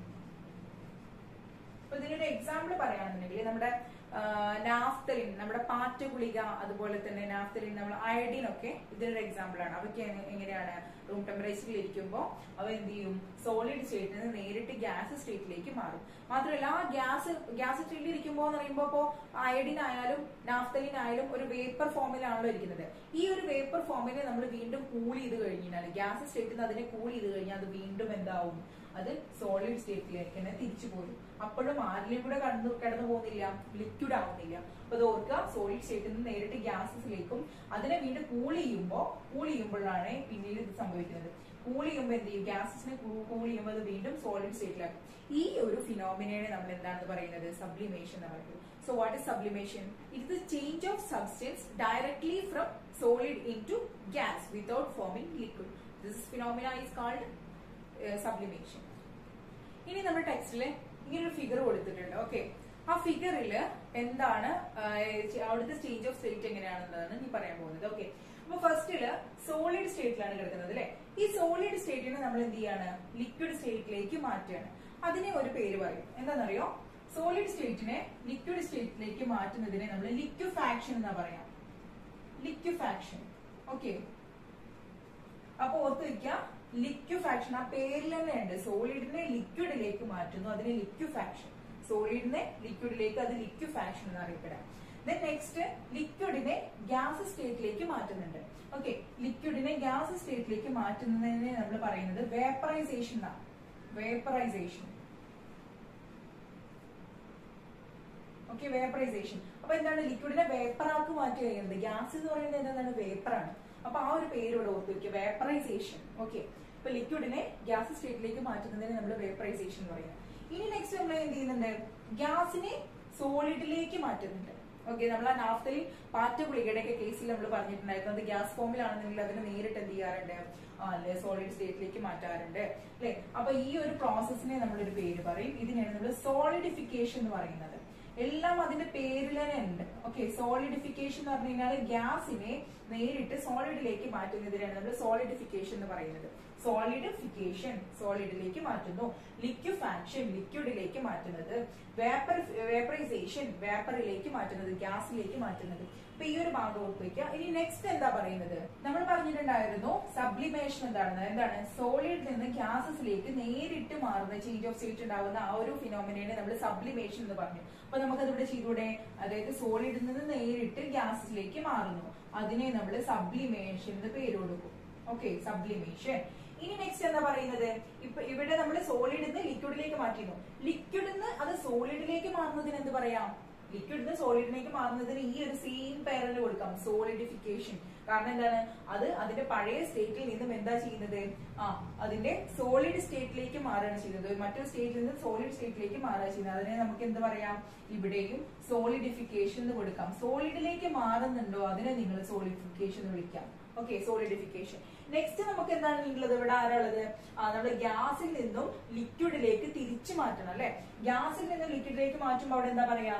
അപ്പൊ ഇതിനൊരു എക്സാമ്പിൾ പറയുകയാണെന്നുണ്ടെങ്കിൽ നമ്മുടെ നാഫ്തലിൻ, നമ്മുടെ പാറ്റഗുളിക, അതുപോലെ തന്നെ നാഫ്തലിൻ, നമ്മൾ അയഡിൻ ഒക്കെ ഇതിനൊരു എക്സാമ്പിൾ ആണ്. അവയ്ക്ക് എങ്ങനെയാണ്, റൂം ടെമ്പറേച്ചറിൽ ഇരിക്കുമ്പോൾ അവ എന്ത് ചെയ്യും, സോളിഡ് സ്റ്റേറ്റിൽ നിന്ന് നേരിട്ട് ഗ്യാസ് സ്റ്റേറ്റിലേക്ക് മാറും. മാത്രമല്ല ആ ഗ്യാസ് സ്റ്റേറ്റിൽ ഇരിക്കുമ്പോൾ എന്ന് പറയുമ്പോൾ ഇപ്പോ അയഡിൻ ആയാലും നാഫ്തലിൻ ആയാലും ഒരു വേപ്പർ ഫോമിലാണല്ലോ ഇരിക്കുന്നത്. ഈ ഒരു വേപ്പർ ഫോമിനെ നമ്മൾ വീണ്ടും കൂൾ ചെയ്ത് കഴിഞ്ഞാൽ, ഗ്യാസ് സ്റ്റേറ്റിൽ നിന്ന് അതിനെ കൂൾ ചെയ്ത് കഴിഞ്ഞാൽ അത് വീണ്ടും എന്താവും, അത് സോളിഡ് സ്റ്റേറ്റിലേക്ക് തന്നെ തിരിച്ചു പോരും. അപ്പോഴും ആരിലും കൂടെ കടന്നു പോകുന്നില്ല, ലിക്വിഡ് ആവുന്നില്ല. അപ്പൊ അത് ഓർക്കുക, സോളിഡ് സ്റ്റേറ്റിൽ നിന്ന് നേരിട്ട് ഗ്യാസസിലേക്കും അതിനെ വീണ്ടും കൂൾ ചെയ്യുമ്പോഴാണ് പിന്നീട് ഇത് സംഭവിക്കുന്നത്. കൂൾ ചെയ്യുമ്പോൾ എന്ത് ചെയ്യും, ഗ്യാസസിനെ കൂൾ ചെയ്യുമ്പോൾ അത് വീണ്ടും സോളിഡ് സ്റ്റേറ്റിലാക്കും. ഈ ഒരു ഫിനോമിനയെ നമ്മൾ എന്താണെന്ന് പറയുന്നത്, സബ്ലിമേഷൻ എന്ന് പറയുന്നത്. So what is sublimation? It is the change of substance directly from solid into gas without forming liquid. This phenomena is called sublimation. ഇനി നമ്മുടെ ടെക്സ്റ്റില് ഇങ്ങനെ ഒരു ഫിഗർ കൊടുത്തിട്ടുണ്ട്. ഓക്കെ, ആ ഫിഗറിൽ എന്താണ് അവിടുത്തെ ചേഞ്ച് ഓഫ് സ്റ്റേറ്റ് എങ്ങനെയാണെന്നതാണ് നീ പറയാൻ പോകുന്നത്. ഓക്കെ, അപ്പൊ ഫസ്റ്റില് സോളിഡ് സ്റ്റേറ്റിലാണ് കിടക്കുന്നത് അല്ലെ. ഈ സോളിഡ് സ്റ്റേറ്റിനെ നമ്മൾ എന്ത് ചെയ്യാണ്, ലിക്വിഡ് സ്റ്റേറ്റിലേക്ക് മാറ്റുകയാണ്. അതിനെ ഒരു പേര് പറയും, എന്താണെന്നറിയോ, സോളിഡ് സ്റ്റേറ്റിനെ ലിക്വിഡ് സ്റ്റേറ്റിലേക്ക് മാറ്റുന്നതിനെ നമ്മൾ ലിക്വിഫാക്ഷൻ എന്നാ പറയാം. ലിക്വിഫാക്ഷൻ. ഓക്കെ, അപ്പൊ ഓർത്ത് വെക്കുക, ലിക്വിഫാക്ഷൻ ആ പേരിൽ തന്നെ ഉണ്ട്. സോളിഡിനെ ലിക്വിഡിലേക്ക് മാറ്റുന്നു, അതിനെ ലിക്വിഫാക്ഷൻ. സോളിഡിനെ ലിക്വിഡിലേക്ക്, അത് ലിക്വിഫാക്ഷൻ എന്ന് അറിയപ്പെടാം. ദെൻ നെക്സ്റ്റ്, ലിക്വിഡിനെ ഗ്യാസ് സ്റ്റേറ്റിലേക്ക് മാറ്റുന്നുണ്ട്. ഓക്കെ, ലിക്വിഡിനെ ഗ്യാസ് സ്റ്റേറ്റിലേക്ക് മാറ്റുന്നതിനെ നമ്മൾ പറയുന്നത് വേപ്പറൈസേഷൻ ആണ്. വേപ്പറൈസേഷൻ. Okay, vaporisation. അപ്പൊ എന്താണ്, ലിക്വിഡിനെ വേപ്പറാക്കി മാറ്റി കഴിയുന്നത്. ഗ്യാസ് എന്ന് പറയുന്നത് എന്താണ്, വേപ്പറാണ്. അപ്പൊ ആ ഒരു പേര് ഇവിടെ ഓർത്ത് വെക്കുക, വേപ്പറൈസേഷൻ. ഓക്കെ, ഇപ്പൊ ലിക്വിഡിനെ ഗ്യാസ് സ്റ്റേറ്റിലേക്ക് മാറ്റുന്നതിന് നമ്മൾ വേപ്പറൈസേഷൻ എന്ന് പറയുന്നത്. ഇനി നെക്സ്റ്റ് നമ്മൾ എന്ത് ചെയ്യുന്നുണ്ട്, ഗ്യാസിനെ സോളിഡിലേക്ക് മാറ്റുന്നുണ്ട്. ഓക്കെ, നമ്മൾ ആ നാഫ്തലിൻ പാറ്റഗുളികയുടെ ഒക്കെ കേസിൽ നമ്മൾ പറഞ്ഞിട്ടുണ്ടായിരുന്നു, അത് ഗ്യാസ് ഫോമിലാണെന്നുണ്ടെങ്കിൽ അതിനെ നേരിട്ട് എന്ത് ചെയ്യാറുണ്ട്, അല്ലെ സോളിഡ് സ്റ്റേറ്റിലേക്ക് മാറ്റാറുണ്ട് അല്ലെ. അപ്പൊ ഈ ഒരു പ്രോസസ്സിനെ നമ്മളൊരു പേര് പറയും. ഇതിനെയാണ് നമ്മൾ സോളിഡിഫിക്കേഷൻ എന്ന് പറയുന്നത്. എല്ലാം അതിന്റെ പേരിൽ തന്നെ ഉണ്ട്. ഓക്കെ, സോളിഡിഫിക്കേഷൻ എന്ന് പറഞ്ഞു കഴിഞ്ഞാൽ ഗ്യാസിനെ നേരിട്ട് സോളിഡിലേക്ക് മാറ്റുന്നതിനാണ് നമ്മൾ സോളിഡിഫിക്കേഷൻ എന്ന് പറയുന്നത്. സോളിഡിഫിക്കേഷൻ സോളിഡിലേക്ക് മാറ്റുന്നു, ലിക്വിഫാക്ഷൻ ലിക്വിഡിലേക്ക് മാറ്റുന്നത്, വേപ്പറൈസേഷൻ വേപ്പറിലേക്ക് മാറ്റുന്നത്, ഗ്യാസിലേക്ക് മാറ്റുന്നത്. അപ്പൊ ഈ ഒരു ഭാഗം ഓർത്ത് വയ്ക്കുക. ഇനി നെക്സ്റ്റ് എന്താ പറയുന്നത്, നമ്മൾ പറഞ്ഞിട്ടുണ്ടായിരുന്നു സബ്ലിമേഷൻ എന്താണ്, സോളിഡിൽ നിന്ന് ഗ്യാസസിലേക്ക് നേരിട്ട് മാറുന്ന ചേഞ്ച് ഓഫ് സ്റ്റേറ്റ് ഉണ്ടാവുന്ന ആ ഒരു ഫിനോമിനയെ നമ്മൾ സബ്ലിമേഷൻ എന്ന് പറഞ്ഞു. അപ്പൊ നമുക്കത് ഇവിടെ ചെയ്തൂടെ, അതായത് സോളിഡിൽ നിന്ന് നേരിട്ട് ഗ്യാസസിലേക്ക് മാറുന്നു, അതിനെ നമ്മൾ സബ്ലിമേഷൻ എന്ന് പേര് കൊടുക്കും. Okay, sublimation. ഇനി നെക്സ്റ്റ് എന്താ പറയുന്നത്, ഇപ്പൊ ഇവിടെ നമ്മൾ സോളിഡിൽ നിന്ന് ലിക്വിഡിലേക്ക് മാറ്റിയിരുന്നു. ലിക്വിഡിൽ നിന്ന് അത് സോളിഡിലേക്ക് മാറുന്നതിന് എന്ത് പറയാം, ലിക്വിഡിൽ നിന്ന് സോളിഡിലേക്ക് മാറുന്നതിന് ഈ ഒരു സെയിം പേരിൽ കൊടുക്കാം, സോളിഡിഫിക്കേഷൻ. കാരണം എന്താണ്, അത് അതിന്റെ പഴയ സ്റ്റേറ്റിൽ നിന്നും എന്താ ചെയ്യുന്നത്, അതിന്റെ സോളിഡ് സ്റ്റേറ്റിലേക്ക് മാറുകയാണ് ചെയ്യുന്നത്. മറ്റൊരു സ്റ്റേറ്റിൽ നിന്ന് സോളിഡ് സ്റ്റേറ്റിലേക്ക് മാറുക ചെയ്യുന്നത്. അതിനെ നമുക്ക് എന്ത് പറയാം, ഇവിടെയും സോളിഡിഫിക്കേഷൻ എന്ന് കൊടുക്കാം. സോളിഡിലേക്ക് മാറുന്നുണ്ടോ അതിനെ നിങ്ങൾ സോളിഡിഫിക്കേഷൻ എന്ന് വിളിക്കാം. Okay, solidification. നെക്സ്റ്റ് നമുക്ക് എന്താണ് ഉള്ളത്, ഇവിടെ ആരാളുള്ളത്, നമ്മൾ ഗ്യാസിൽ നിന്നും ലിക്വിഡിലേക്ക് തിരിച്ചു മാറ്റണം അല്ലെ. ഗ്യാസിൽ നിന്നും ലിക്വിഡിലേക്ക് മാറ്റുമ്പോൾ അവിടെ എന്താ പറയാ,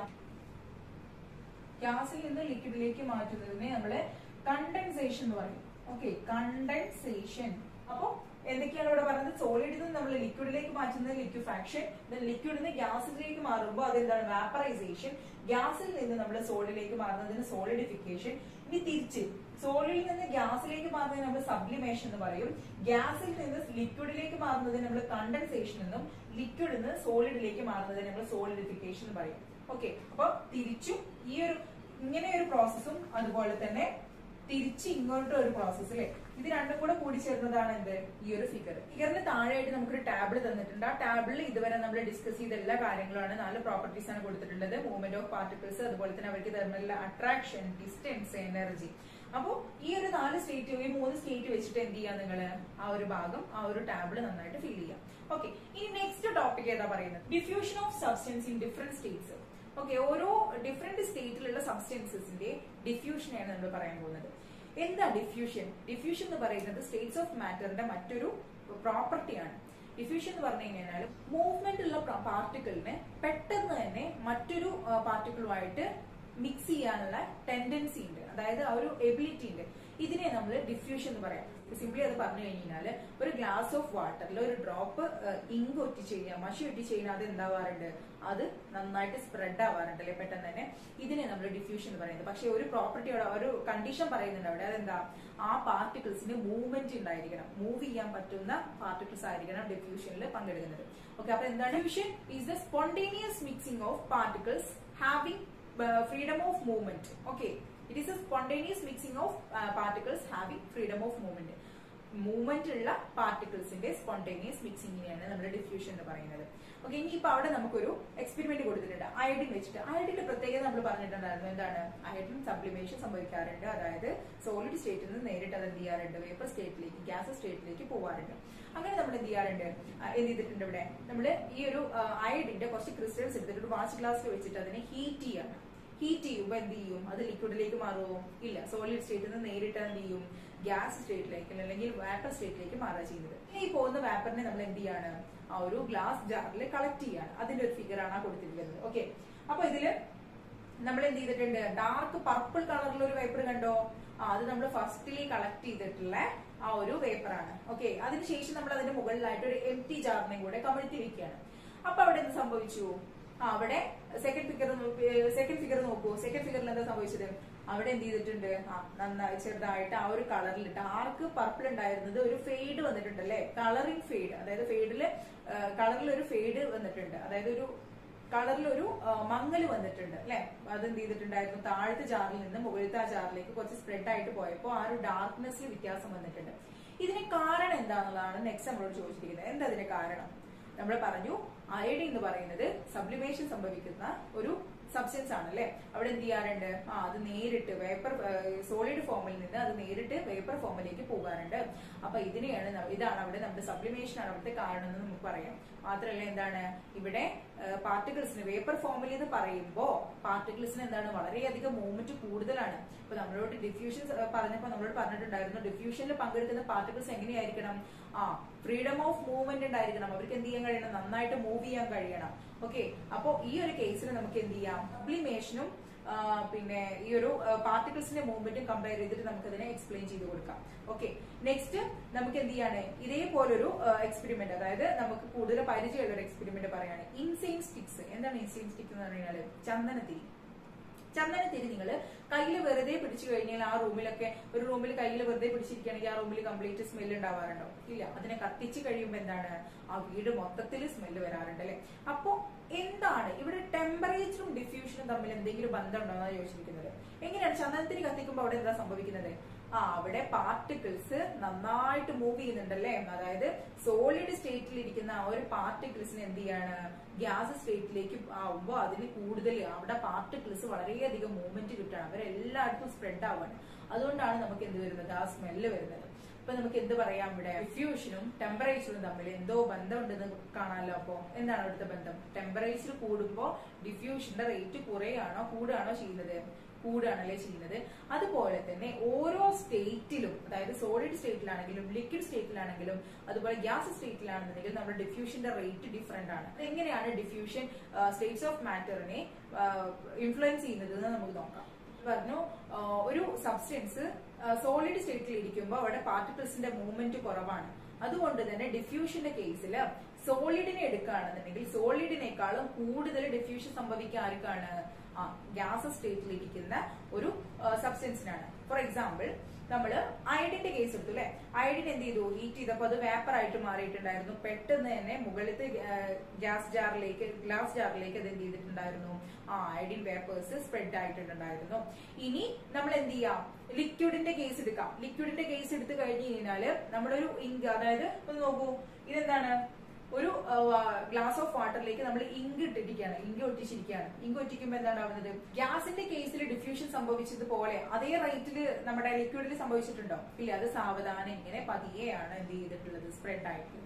ഗ്യാസിൽ നിന്ന് ലിക്വിഡിലേക്ക് മാറ്റുന്നതിനെ നമ്മള് കണ്ടൻസേഷൻ എന്ന് പറയും. Okay, condensation. അപ്പൊ എന്തൊക്കെയാണ് ഇവിടെ പറയുന്നത്, സോളിഡിൽ നിന്ന് നമ്മൾ ലിക്വിഡിലേക്ക് മാറ്റുന്നത് ലിക്വിഫാക്ഷൻ, ലിക്വിഡിൽ നിന്ന് ഗ്യാസിലേക്ക് മാറുമ്പോൾ അതെന്താണ്, വാപ്പറൈസേഷൻ. ഗ്യാസിൽ നിന്ന് നമ്മൾ സോളിഡിലേക്ക് മാറുന്നതിന് സോളിഡിഫിക്കേഷൻ. ഇനി തിരിച്ച് സോളിഡിൽ നിന്ന് ഗ്യാസിലേക്ക് മാറുന്നതിന് നമ്മൾ സബ്ലിമേഷൻ എന്ന് പറയും. ഗ്യാസിൽ നിന്ന് ലിക്വിഡിലേക്ക് മാറുന്നതിന് നമ്മൾ കണ്ടൻസേഷൻ എന്നും, ലിക്വിഡിൽ നിന്ന് സോളിഡിലേക്ക് മാറുന്നതിന് നമ്മൾ സോളിഡിഫിക്കേഷൻ എന്ന് പറയും. ഓക്കെ, അപ്പൊ തിരിച്ചും ഈ ഒരു ഇങ്ങനെ ഒരു പ്രോസസ്സും അതുപോലെ തന്നെ തിരിച്ച് ഇങ്ങോട്ടും ഒരു പ്രോസസ് അല്ലെ. ഇത് രണ്ടും കൂടെ കൂടി ചേർന്നതാണ് എന്ത്, ഈ ഒരു ഫിഗർ. ഫിഗറിന് താഴെയായിട്ട് നമുക്കൊരു ടാബിൾ തന്നിട്ടുണ്ട്. ആ ടാബിളിൽ ഇതുവരെ നമ്മൾ ഡിസ്കസ് ചെയ്ത എല്ലാ കാര്യങ്ങളാണ്, 4 പ്രോപ്പർട്ടീസ് ആണ് കൊടുത്തിട്ടുള്ളത്. മൂവ്മെന്റ് ഓഫ് പാർട്ടിക്കിൾസ്, അതുപോലെ തന്നെ അവർക്ക് തമ്മിലുള്ള അട്രാക്ഷൻ, ഡിസ്റ്റൻസ്, എനർജി. അപ്പൊ ഈ ഒരു 4 സ്റ്റേറ്റ്, ഈ 3 സ്റ്റേറ്റ് വെച്ചിട്ട് എന്ത് ചെയ്യാം, നിങ്ങള് ആ ഒരു ഭാഗം, ആ ഒരു ടാബിൾ നന്നായിട്ട് ഫിൽ ചെയ്യാം. ഓക്കെ, ഇനി നെക്സ്റ്റ് ടോപ്പിക് ഏതാ പറയുന്നത്, diffusion of substance in different states. Okay, ഓരോ ഡിഫറെന്റ് സ്റ്റേറ്റിലുള്ള സബ്സ്റ്റൻസസിന്റെ ഡിഫ്യൂഷനെയാണ് നമ്മൾ പറയാൻ പോകുന്നത്. എന്താ ഡിഫ്യൂഷൻ? ഡിഫ്യൂഷൻ എന്ന് പറയുന്നത് സ്റ്റേറ്റ്സ് ഓഫ് മാറ്ററിന്റെ മറ്റൊരു പ്രോപ്പർട്ടിയാണ്. ഡിഫ്യൂഷൻ എന്ന് പറഞ്ഞു കഴിഞ്ഞാൽ മൂവ്മെന്റ് ഉള്ള പാർട്ടിക്കിളിനെ പെട്ടെന്ന് തന്നെ മറ്റൊരു പാർട്ടിക്കിളുമായിട്ട് മിക്സ് ചെയ്യാനുള്ള ടെൻഡൻസി ഉണ്ട്, അതായത് ആ ഒരു എബിലിറ്റി ഉണ്ട്. ഇതിനെ നമ്മൾ ഡിഫ്യൂഷൻ എന്ന് പറയാം. സിംപ്ലി അത് പറഞ്ഞു കഴിഞ്ഞാൽ ഒരു ഗ്ലാസ് ഓഫ് വാട്ടറിൽ ഒരു ഡ്രോപ്പ് ഇങ്ക് ഒറ്റിച്ച് കഴിഞ്ഞാൽ, മഷി ഒറ്റിച്ച് കഴിഞ്ഞാൽ അത് എന്താവാറുണ്ട്, അത് നന്നായിട്ട് സ്പ്രെഡ് ആവാറുണ്ട് അല്ലെ പെട്ടെന്ന് തന്നെ. ഇതിനെ നമ്മൾ ഡിഫ്യൂഷൻ എന്ന് പറയുന്നത്. പക്ഷെ ഒരു പ്രോപ്പർട്ടിയോടെ ഒരു കണ്ടീഷൻ പറയുന്നുണ്ട് അവിടെ, അതെന്താ, ആ പാർട്ടിക്കിൾസിന് മൂവ്മെന്റ് ഉണ്ടായിരിക്കണം, മൂവ് ചെയ്യാൻ പറ്റുന്ന പാർട്ടിക്കിൾസ് ആയിരിക്കണം ഡിഫ്യൂഷനിൽ പങ്കെടുക്കുന്നത്. ഓക്കെ, അപ്പൊ എന്താണ് diffusion? Is the spontaneous mixing of particles having freedom of movement. Okay, it is a spontaneous mixing of particles having freedom of movement. Movement ഉള്ള പാർട്ടിക്കിൾസിന്റെ സ്പോണ്ടേനിയസ് മിക്സിംഗിനെയാണ് നമ്മൾ ഡിഫ്യൂഷൻ എന്ന് പറയുന്നത്. ഓക്കെ, ഇനി ഇപ്പൊ അവിടെ നമുക്കൊരു എക്സ്പെരിമെന്റ് കൊടുത്തിട്ടുണ്ട് അയഡിൻ വെച്ചിട്ട്. അയഡിന്റെ പ്രത്യേകത നമ്മൾ പറഞ്ഞിട്ടുണ്ടായിരുന്നു. എന്താണ്? അയഡിൻ സബ്ലിമേഷൻ സംഭവിക്കാറുണ്ട്, അതായത് സോളിഡ് സ്റ്റേറ്റിൽ നിന്ന് നേരിട്ട് അത് എന്ത് ചെയ്യാറുണ്ട്, വേപ്പർ സ്റ്റേറ്റിലേക്ക്, ഗ്യാസ് സ്റ്റേറ്റിലേക്ക് പോവാറുണ്ട്. അങ്ങനെ നമ്മൾ എന്ത് ചെയ്യാറുണ്ട്, എന്ത് ചെയ്തിട്ടുണ്ട്, ഇവിടെ നമ്മൾ ഈ ഒരു അയഡിന്റെ കുറച്ച് ക്രിസ്റ്റൽസ് എടുത്തിട്ട് ഒരു വാച്ച് ഗ്ലാസ്സിൽ വെച്ചിട്ട് അതിനെ ഹീറ്റ് ചെയ്യാണ്. ഹീറ്റ് ചെയ്യുമ്പോൾ എന്ത് ചെയ്യും, അത് ലിക്വിഡിലേക്ക് മാറുമോ? ഇല്ല, സോളിഡ് സ്റ്റേറ്റിൽ നിന്ന് നേരിട്ട് എന്ത് ചെയ്യും, ഗ്യാസ് സ്റ്റേറ്റിലേക്ക് അല്ലെങ്കിൽ വേപ്പർ സ്റ്റേറ്റിലേക്ക് മാറുക ചെയ്യുന്നത്. ഈ പോകുന്ന വേപ്പറിനെ നമ്മൾ എന്ത് ചെയ്യാണ്, ആ ഒരു ഗ്ലാസ് ജാറിൽ കളക്ട് ചെയ്യാണ്. അതിന്റെ ഒരു ഫിഗർ ആണ് കൊടുത്തിരിക്കുന്നത്. ഓക്കെ, അപ്പൊ ഇതില് നമ്മൾ എന്ത് ചെയ്തിട്ടുണ്ട്, ഡാർക്ക് പർപ്പിൾ കളറിലുള്ള ഒരു വേപ്പർ കണ്ടോ, അത് നമ്മൾ ഫസ്റ്റിലി കളക്ട് ചെയ്തിട്ടുള്ള ആ ഒരു വേപ്പർ ആണ്. ഓക്കെ, അതിനുശേഷം നമ്മൾ അതിന്റെ മുകളിലായിട്ട് ഒരു എംപ്റ്റി ജാറിനെ കൂടെ കമഴ്ത്തി വെക്കുകയാണ്. അപ്പൊ അവിടെ എന്ത് സംഭവിച്ചു, അവിടെ സെക്കൻഡ് ഫിഗർ നോക്കൂ. സെക്കൻഡ് ഫിഗറിൽ എന്താ സംഭവിച്ചത്, അവിടെ എന്ത് ചെയ്തിട്ടുണ്ട്, നന്നായി ചെറുതായിട്ട് ആ ഒരു കളറിൽ ഡാർക്ക് പർപ്പിൾ ഉണ്ടായിരുന്നത് ഒരു ഫെയ്ഡ് വന്നിട്ടുണ്ട് അല്ലെ, കളറിംഗ് ഫെയ്ഡ്. അതായത് ഫെയ്ഡില് കളറിൽ ഒരു ഫെയ്ഡ് വന്നിട്ടുണ്ട്, അതായത് ഒരു കളറിൽ ഒരു മങ്ങൽ വന്നിട്ടുണ്ട് അല്ലെ. അത് എന്ത് ചെയ്തിട്ടുണ്ടായിരുന്നു, താഴത്തെ ജാറിൽ നിന്ന് മുകളിലത്തെ ആ ജാറിലേക്ക് കുറച്ച് സ്പ്രെഡ് ആയിട്ട് പോയപ്പോ ആ ഒരു ഡാർക്ക്നെസ്സിൽ വ്യത്യാസം വന്നിട്ടുണ്ട്. ഇതിന് കാരണം എന്താണെന്നുള്ളതാണ് നെക്സ്റ്റ് നമ്മളോട് ചോദിച്ചിരിക്കുന്നത്. എന്താ അതിന്റെ കാരണം? നമ്മൾ പറഞ്ഞു അയഡിൻ എന്ന് പറയുന്നത് സബ്ലിമേഷൻ സംഭവിക്കുന്ന ഒരു സബ്സ്റ്റൻസ് ആണ് അല്ലെ. അവിടെ എന്ത് ചെയ്യാറുണ്ട്, അത് നേരിട്ട് വേപ്പർ സോളിഡ് ഫോമിൽ നിന്ന് അത് നേരിട്ട് വേപ്പർ ഫോമിലേക്ക് പോകാറുണ്ട്. അപ്പൊ ഇതാണ് അവിടെ നമ്മുടെ സബ്ലിമേഷൻ ആണ് അവിടുത്തെ കാരണം എന്ന് നമുക്ക് പറയാം. മാത്രമല്ല എന്താണ്, ഇവിടെ പാർട്ടിക്കിൾസിന് വേപ്പർ ഫോമിൽ എന്ന് പറയുമ്പോ പാർട്ടിക്കിൾസിന് എന്താണ്, വളരെയധികം മൂവ്മെന്റ് കൂടുതലാണ്. ഇപ്പൊ നമ്മളോട് ഡിഫ്യൂഷൻ പറഞ്ഞപ്പോ നമ്മളോട് പറഞ്ഞിട്ടുണ്ടായിരുന്നു, ഡിഫ്യൂഷനിൽ പങ്കെടുക്കുന്ന പാർട്ടിക്കിൾസ് എങ്ങനെയായിരിക്കണം, ഫ്രീഡം ഓഫ് മൂവ്മെന്റ് ഉണ്ടായിരിക്കണം, അവർക്ക് എന്ത് ചെയ്യാൻ കഴിയണം, നന്നായിട്ട് മൂവ് ചെയ്യാൻ കഴിയണം. ഓക്കെ, അപ്പോ ഈ ഒരു കേസിൽ നമുക്ക് എന്ത് ചെയ്യാം, സബ്ലിമേഷനും പിന്നെ ഈ ഒരു പാർട്ടിക്കിൾസിന്റെ മൂവ്മെന്റും കമ്പയർ ചെയ്തിട്ട് നമുക്ക് അതിനെ എക്സ്പ്ലെയിൻ ചെയ്ത് കൊടുക്കാം. ഓക്കെ, നെക്സ്റ്റ് നമുക്ക് എന്ത് ചെയ്യാണ്, ഇതേപോലൊരു എക്സ്പെരിമെന്റ്, അതായത് നമുക്ക് കൂടുതൽ പരിചയമുള്ള ഒരു എക്സ്പെരിമെന്റ് പറയാണ് ഇൻസെയിൻ സ്റ്റിക്സ്. എന്താണ് ഇൻസെയിൻ സ്റ്റിക്സ് എന്ന് പറഞ്ഞാല് ചന്ദനത്തിരി. ചന്ദനത്തിരി നിങ്ങൾ കയ്യിൽ വെറുതെ പിടിച്ചു കഴിഞ്ഞാൽ ആ റൂമിലൊക്കെ, ഒരു റൂമിൽ കയ്യിൽ വെറുതെ പിടിച്ചിരിക്കുകയാണെങ്കിൽ ആ റൂമിൽ കംപ്ലീറ്റ് സ്മെല്ല് ഉണ്ടാവാറുണ്ടോ? ഇല്ല. അതിനെ കത്തിച്ച് കഴിയുമ്പോൾ എന്താണ്, ആ വീട് മൊത്തത്തിൽ സ്മെല്ല് വരാറുണ്ട് അല്ലെ. അപ്പോ എന്താണ് ഇവിടെ ടെമ്പറേച്ചറും ഡിഫ്യൂഷനും തമ്മിൽ എന്തെങ്കിലും ബന്ധം ഉണ്ടോ എന്നാണ് ചോദിച്ചിരിക്കുന്നത്. എങ്ങനെയാണ് ചന്ദനത്തിരി കത്തിക്കുമ്പോൾ അവിടെ എന്താ സംഭവിക്കുന്നത്, അവിടെ പാർട്ടിക്കിൾസ് നന്നായിട്ട് മൂവ് ചെയ്യുന്നുണ്ടല്ലേ. അതായത് സോളിഡ് സ്റ്റേറ്റിൽ ഇരിക്കുന്ന ആ ഒരു പാർട്ടിക്കിൾസിന് എന്ത് ചെയ്യാണ്, ഗ്യാസ് സ്റ്റേറ്റിലേക്ക് ആവുമ്പോൾ അതിന് കൂടുതൽ അവിടെ പാർട്ടിക്കിൾസ് വളരെയധികം മൂവ്മെന്റ് കിട്ടുകയാണ്, അവരെല്ലായിടത്തും സ്പ്രെഡ് ആവാണ്. അതുകൊണ്ടാണ് നമുക്ക് എന്ത് വരുന്നത്, ആ സ്മെല്ല് വരുന്നത്. അപ്പൊ നമുക്ക് എന്ത് പറയാം, ഇവിടെ ഡിഫ്യൂഷനും ടെമ്പറേച്ചറും തമ്മിൽ എന്തോ ബന്ധമുണ്ടെന്ന് കാണാമല്ലോ. അപ്പോ എന്താണ് അവിടുത്തെ ബന്ധം? ടെമ്പറേച്ചർ കൂടുമ്പോൾ ഡിഫ്യൂഷന്റെ റേറ്റ് കുറയാണോ കൂടുകയാണോ ചെയ്യുന്നത്? കൂടുകയാണല്ലേ ചെയ്യുന്നത്. അതുപോലെ തന്നെ ഓരോ സ്റ്റേറ്റിലും, അതായത് സോളിഡ് സ്റ്റേറ്റിലാണെങ്കിലും ലിക്വിഡ് സ്റ്റേറ്റിലാണെങ്കിലും അതുപോലെ ഗ്യാസ് സ്റ്റേറ്റിലാണെന്നുണ്ടെങ്കിൽ നമ്മുടെ ഡിഫ്യൂഷന്റെ റേറ്റ് ഡിഫറെന്റ് ആണ്. എങ്ങനെയാണ് ഡിഫ്യൂഷൻ സ്റ്റേറ്റ്സ് ഓഫ് മാറ്ററിനെ ഇൻഫ്ലുവൻസ് ചെയ്യുന്നത് എന്ന് നമുക്ക് നോക്കാം. പറഞ്ഞു ഒരു സബ്സ്റ്റൻസ് സോളിഡ് സ്റ്റേറ്റിൽ ഇരിക്കുമ്പോൾ അവിടെ പാർട്ടിക്കിൾസിന്റെ മൂവ്മെന്റ് കുറവാണ്. അതുകൊണ്ട് തന്നെ ഡിഫ്യൂഷന്റെ കേസിൽ സോളിഡിനെ എടുക്കുകയാണെന്നുണ്ടെങ്കിൽ സോളിഡിനേക്കാളും കൂടുതൽ ഡിഫ്യൂഷൻ സംഭവിക്കുക ആർക്കാണ്, ഗ്യാസ് സ്റ്റേറ്റിൽ ഇരിക്കുന്ന ഒരു സബ്സ്റ്റൻസിനാണ്. ഫോർ എക്സാമ്പിൾ നമ്മൾ അയഡിന്റെ കേസ് എടുത്തു അല്ലെ. അയഡിൻ എന്ത് ചെയ്തു, ഹീറ്റ് ചെയ്തപ്പോൾ അത് വേപ്പർ ആയിട്ട് മാറിയിട്ടുണ്ടായിരുന്നു. പെട്ടെന്ന് തന്നെ മുകളിലത്തെ ഗ്ലാസ് ജാറിലേക്ക് അത് എന്ത് ചെയ്തിട്ടുണ്ടായിരുന്നു, അയഡിൻ വേപ്പേഴ്സ് സ്പ്രെഡ് ആയിട്ടുണ്ടായിരുന്നു. ഇനി നമ്മൾ എന്ത് ചെയ്യാം, ലിക്വിഡിന്റെ കേസ് എടുക്കാം. ലിക്വിഡിന്റെ കേസ് എടുത്തു കഴിഞ്ഞു കഴിഞ്ഞാല് നമ്മളൊരു ഇങ്ക്, അതായത് ഒന്ന് നോക്കൂ, ഇതെന്താണ്, ഒരു ഗ്ലാസ് ഓഫ് വാട്ടറിലേക്ക് നമ്മൾ ഇങ്ക് ഇട്ടിരിക്കുകയാണ്, ഇങ്ക് ഒറ്റിച്ചിരിക്കുകയാണ്. ഇങ്ക് ഒറ്റിക്കുമ്പോൾ എന്താണ് ആവുന്നത്, ഗ്യാസിന്റെ കേസിൽ ഡിഫ്യൂഷൻ സംഭവിച്ചതുപോലെ അതേ റേറ്റിൽ നമ്മുടെ ലിക്വിഡിൽ സംഭവിച്ചിട്ടുണ്ടോ? ഇല്ല. അത് സാവധാനം ഇങ്ങനെ പതിയെയാണ് എന്ത് ചെയ്തിട്ടുള്ളത്, സ്പ്രെഡ് ആയിട്ടുള്ളത്.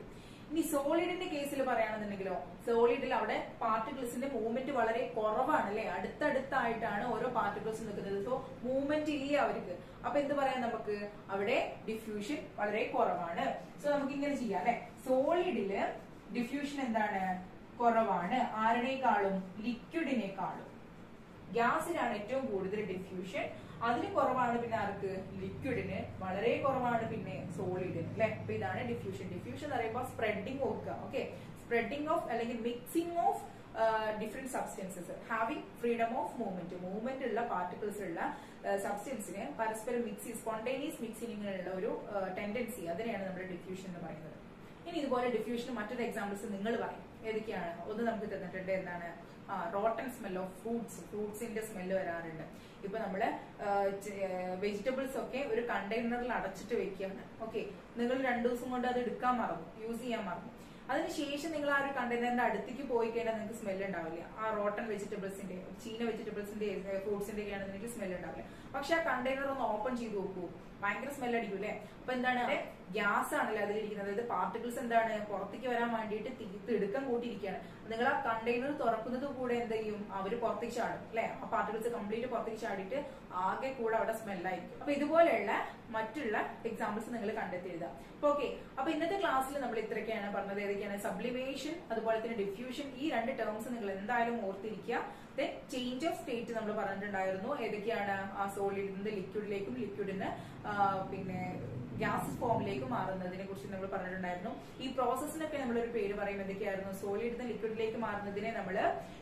ഇനി സോളിഡിന്റെ കേസിൽ പറയുകയാണെന്നുണ്ടെങ്കിലോ, സോളിഡിൽ അവിടെ പാർട്ടിക്കിൾസിന്റെ മൂവ്മെന്റ് വളരെ കുറവാണ് അല്ലെ, അടുത്തടുത്തായിട്ടാണ് ഓരോ പാർട്ടിക്കിൾസ് നിൽക്കുന്നത്. സോ മൂവ്മെന്റ് ഇല്ല അവർക്ക്. അപ്പൊ എന്ത് പറയാം നമുക്ക്, അവിടെ ഡിഫ്യൂഷൻ വളരെ കുറവാണ്. സോ നമുക്ക് ഇങ്ങനെ ചെയ്യാം അല്ലെ, സോളിഡില് ഡിഫ്യൂഷൻ എന്താണ്, കുറവാണ്. ആരുടേക്കാളും, ലിക്വിഡിനേക്കാളും. ഗ്യാസിനാണ് ഏറ്റവും കൂടുതൽ ഡിഫ്യൂഷൻ, അതിന് കുറവാണ് പിന്നെ ആർക്ക്, ലിക്വിഡിന്, വളരെ കുറവാണ് പിന്നെ സോളിഡിന് അല്ലെ. അപ്പൊ ഇതാണ് ഡിഫ്യൂഷൻ. ഡിഫ്യൂഷൻ എന്ന് പറയുമ്പോൾ സ്പ്രെഡിങ് ഓർക്കുക. ഓക്കെ, സ്പ്രെഡിങ് ഓഫ് അല്ലെങ്കിൽ mixing of different substances having freedom of movement ഉള്ള പാർട്ടിക്കിൾസ് ഉള്ള സബ്സ്റ്റൻസിന് പരസ്പരം സ്പോണ്ടേനിയസ് മിക്സിങ്ങിനുള്ള ഒരു ടെൻഡൻസി, അതിനെയാണ് നമ്മുടെ ഡിഫ്യൂഷൻ എന്ന് പറയുന്നത്. ഇനി ഇതുപോലെ ഡിഫ്യൂഷൻ മറ്റൊരു എക്സാമ്പിൾസ് നിങ്ങൾ പറയും. ഏതൊക്കെയാണ്? ഒന്ന് നമുക്ക് തന്നിട്ടുണ്ട്, എന്താണ്, റോട്ടൺ സ്മെൽ ഓഫ് ഫ്രൂട്ട്സിന്റെ സ്മെല്ല് വരാറുണ്ട്. ഇപ്പൊ നമ്മള് വെജിറ്റബിൾസ് ഒക്കെ ഒരു കണ്ടെയ്നറിൽ അടച്ചിട്ട് വെക്കുകയാണ്. ഓക്കെ, നിങ്ങൾ 2 ദിവസം കൊണ്ട് അത് എടുക്കാൻ മറന്നു, യൂസ് ചെയ്യാൻ മറന്നു. അതിനുശേഷം നിങ്ങൾ ആ ഒരു കണ്ടെയ്നറിന്റെ അടുത്തേക്ക് പോയി കഴിഞ്ഞാൽ നിങ്ങൾക്ക് സ്മെൽ ഉണ്ടാവില്ല. ആ റോട്ടൺ വെജിറ്റബിൾസിന്റെ, ചീന വെജിറ്റബിൾസിന്റെ, ഫ്രൂട്ട്സിന്റെ ഒക്കെ ആണെങ്കിൽ നിങ്ങൾക്ക് സ്മെൽ ഉണ്ടാവില്ല. പക്ഷെ ആ കണ്ടെയ്നർ ഒന്ന് ഓപ്പൺ ചെയ്ത് നോക്കൂ, ഭയങ്കര സ്മെൽ അടിക്കും അല്ലെ. അപ്പൊ എന്താണ്, ഗ്യാസ് ആണല്ലേ അതിലിരിക്കുന്നത്. അതായത് പാർട്ടിക്കിൾസ് എന്താണ് പുറത്തേക്ക് വരാൻ വേണ്ടിയിട്ട് തിടുക്കം കൂട്ടിയിരിക്കുകയാണ്. നിങ്ങൾ ആ കണ്ടെയ്നർ തുറക്കുന്നത് കൂടെ എന്ത് ചെയ്യും, അവര് പുറത്തേക്ക് ചാടും അല്ലെ. ആ പാർട്ടിക്കിൾസ് കംപ്ലീറ്റ് പുറത്തേക്ക് ചാടിയിട്ട് ആകെ കൂടെ അവിടെ സ്മെല്ലായിരിക്കും. അപ്പൊ ഇതുപോലെയുള്ള മറ്റുള്ള എക്സാമ്പിൾസ് നിങ്ങൾ കണ്ടെത്തി എഴുതാം. ഓക്കെ, അപ്പൊ ഇന്നത്തെ ക്ലാസ്സിൽ നമ്മൾ ഇത്രയൊക്കെയാണ് പറഞ്ഞത്. ഏതൊക്കെയാണ്? സബ്ലിമേഷൻ, അതുപോലെ തന്നെ ഡിഫ്യൂഷൻ. ഈ 2 ടേംസ് നിങ്ങൾ എന്തായാലും ഓർത്തിരിക്കുക. ദെൻ ചേഞ്ച് ഓഫ് സ്റ്റേറ്റ് നമ്മൾ പറഞ്ഞിട്ടുണ്ടായിരുന്നു. ഏതൊക്കെയാണ്? ആ സോളിഡിൽ നിന്ന് ലിക്വിഡിലേക്കും, ലിക്വിഡിന് പിന്നെ ഗ്യാസ് ഫോമിലേക്ക് മാറുന്നതിനെ കുറിച്ച് നമ്മൾ പറഞ്ഞിട്ടുണ്ടായിരുന്നു. ഈ പ്രോസസ്സിനൊക്കെ നമ്മളൊരു പേര് പറയും. എന്തൊക്കെയായിരുന്നു? സോളിഡിൽ നിന്ന് ലിക്വിഡിലേക്ക് മാറുന്നതിനെ നമ്മൾ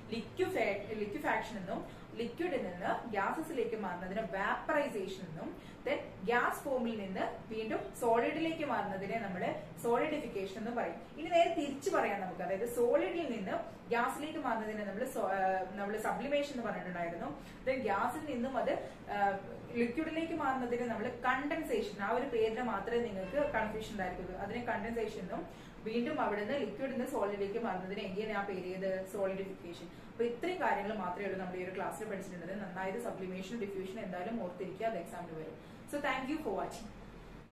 ലിക്വിഫാക്ഷൻ എന്നും, ലിക്വിഡിൽ നിന്ന് ഗ്യാസസിലേക്ക് മാറുന്നതിന് വാപ്പറൈസേഷൻ എന്നും, ദെൻ ഗ്യാസ് ഫോമിൽ നിന്ന് വീണ്ടും സോളിഡിലേക്ക് മാറുന്നതിനെ നമ്മൾ സോളിഡിഫിക്കേഷൻ എന്നും പറയും. ഇനി നേരെ തിരിച്ചു പറയാം നമുക്ക്. അതായത് സോളിഡിൽ നിന്ന് ഗ്യാസിലേക്ക് മാറുന്നതിനെ നമ്മൾ സബ്ലിമേഷൻ എന്ന് പറഞ്ഞിട്ടുണ്ടായിരുന്നു. ദെൻ ഗ്യാസിൽ നിന്നും അത് ലിക്വിഡിലേക്ക് മാറുന്നതിന് നമ്മൾ കണ്ടൻസേഷൻ, ആ ഒരു പേരിന് മാത്രമേ നിങ്ങൾക്ക് കൺഫ്യൂഷൻ ഉണ്ടായിരിക്കുള്ളൂ. അതിനെ കണ്ടൻസേഷൻ എന്നും, വീണ്ടും അവിടുന്ന് ലിക്വിഡിൽ നിന്ന് സോളിഡിലേക്ക് മാറുന്നതിന് എങ്ങനെ ആ പേര് ചെയ്ത് സോളിഡിഫിക്കേഷൻ. അപ്പൊ ഇത്രയും കാര്യങ്ങൾ മാത്രമേ ഉള്ളൂ നമ്മൾ ഈ ഒരു ക്ലാസ്സിൽ പഠിച്ചിട്ടുള്ളത്. നന്നായത് സബ്ലിമേഷൻ, ഡിഫ്യൂഷൻ എന്തായാലും ഓർത്തിരിക്കുക, അത് എക്സാമിന് വരും. So thank you for watching.